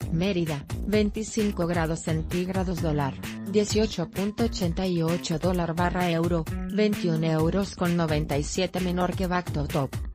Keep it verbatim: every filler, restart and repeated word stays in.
Mérida, veinticinco grados centígrados dólar, dieciocho punto ochenta y ocho dólar barra euro, veintiún euros con noventa y siete menor que Bacto Top.